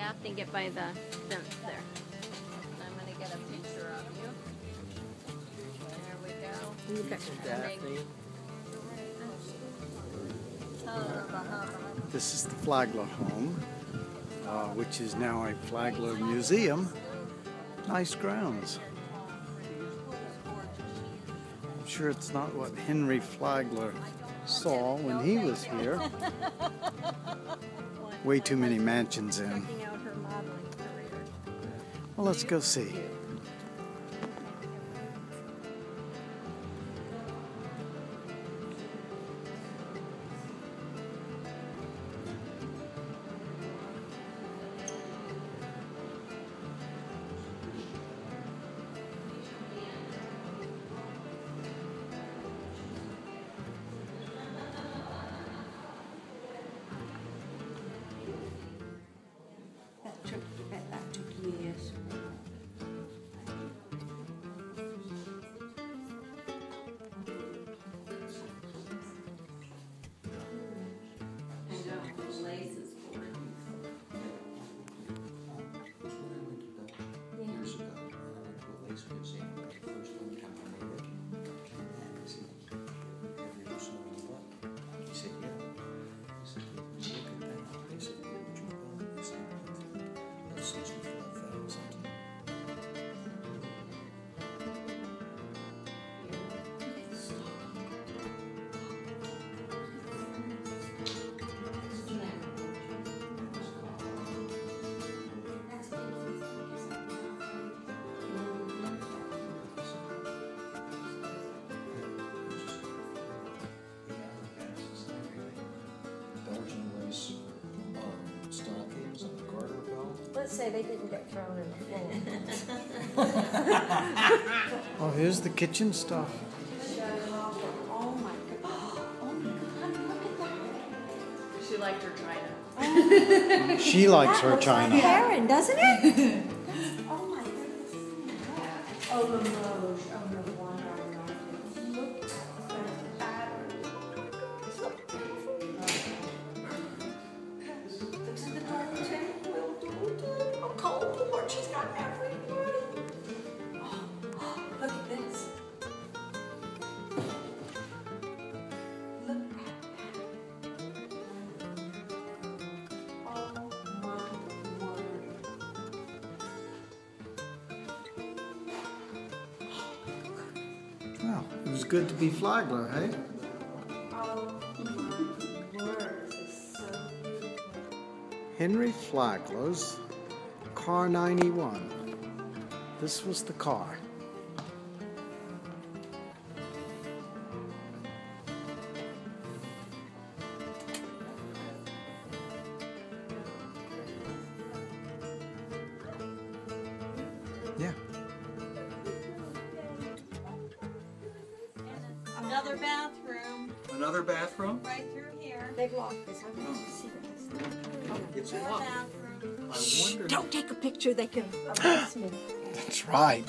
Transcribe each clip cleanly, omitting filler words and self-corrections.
Daphne get by the fence there. And I'm going to get a picture of you. There we go. Look at Daphne. This is the Flagler home, which is now a Flagler Museum. Nice grounds. I'm sure it's not what Henry Flagler saw when he was here. Way too many mansions in. Well, let's go see. That took years. Years ago, I went to a lace museum, the first one contaminated. And I said, have you ever seen any what? He said, yeah. He said, look at that. I said, yeah, would you buy it? He said, that's 65,000. Belgian lace stockings and a garter belt. Let's say they didn't get thrown in the floor. Oh, here's the kitchen stuff. Oh my God. Oh my God, look at that. She liked her china. She likes her That looks like china. Heron, doesn't it? Oh my goodness. Oh, Limoges. Oh, no wonder I like it. Look at that pattern. So beautiful. Looks at the gold too. Oh, cold Lord, she's got everything. Oh, look at this. Look at that. Oh my word. Well, it was good to be Flagler, hey? Oh my word. This is so beautiful. Henry Flagler's car 91. This was the car. Yeah. Another bathroom Another bathroom? right through here. They've locked this. I want to see this. It's More locked. bathroom. I wondered. Don't take a picture. They can arrest me. That's right.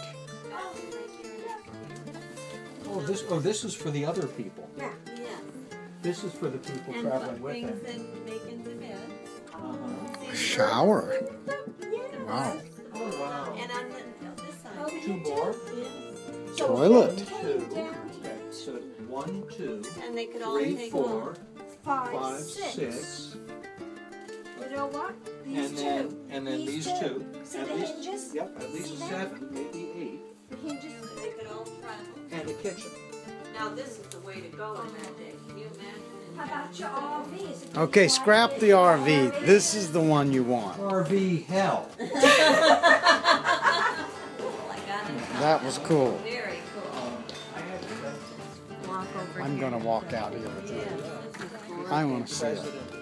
This is for the other people. Yeah. Yeah. This is for the people And traveling put with things him. in, make into beds. A shower. Wow. Oh, wow. And on this side. Two more? Yes. Toilet. Two. Okay, so 1, 2, And they could all 3, take 4, 5, 5, 6. 6. You know what? These And then these two. See At the least, hinges? yep, at least See that? 7, maybe The hinges. They could all travel. 8. And a kitchen. Now this is the way to go in that day. Can you imagine? How about your RV? Is it Okay, just scrap the RV. This is the one you want. RV hell. Oh, I got it. That was cool. Very cool. Walk over I'm here. gonna walk out here with you. Yes, this is gorgeous. I want to see it. President